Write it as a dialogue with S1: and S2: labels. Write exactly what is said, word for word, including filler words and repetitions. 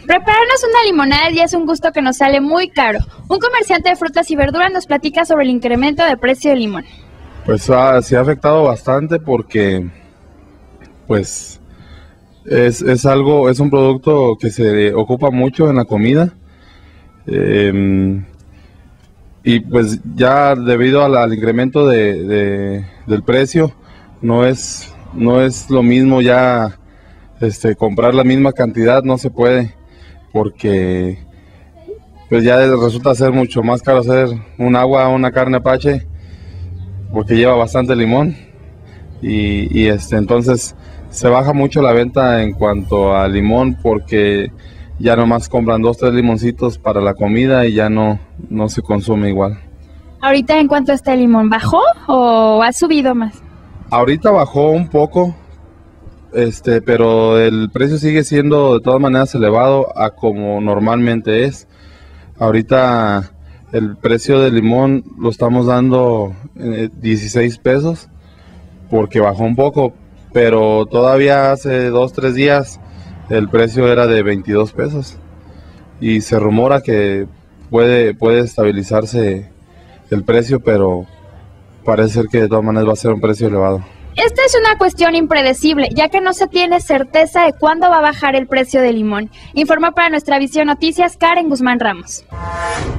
S1: Prepararnos una limonada ya es un gusto que nos sale muy caro. Un comerciante de frutas y verduras nos platica sobre el incremento de precio del limón.
S2: Pues ah, sí ha afectado bastante porque pues es, es algo, es un producto que se ocupa mucho en la comida. Eh, y pues ya debido al, al incremento de, de, del precio, no es, no es lo mismo ya este, comprar la misma cantidad, no se puede, porque pues ya resulta ser mucho más caro hacer un agua o una carne apache, porque lleva bastante limón, y, y este, entonces se baja mucho la venta en cuanto a limón, porque ya nomás compran dos, tres limoncitos para la comida y ya no, no se consume igual.
S1: ¿Ahorita en cuánto está el limón? ¿Bajó o ha subido más?
S2: Ahorita bajó un poco, este, pero el precio sigue siendo de todas maneras elevado a como normalmente es. Ahorita el precio del limón lo estamos dando eh, dieciséis pesos, porque bajó un poco, pero todavía hace dos, tres días el precio era de veintidós pesos y se rumora que puede, puede estabilizarse el precio, pero parece ser que de todas maneras va a ser un precio elevado.
S1: Esta es una cuestión impredecible, ya que no se tiene certeza de cuándo va a bajar el precio del limón. Informó para Nuestra Visión Noticias Karen Guzmán Ramos.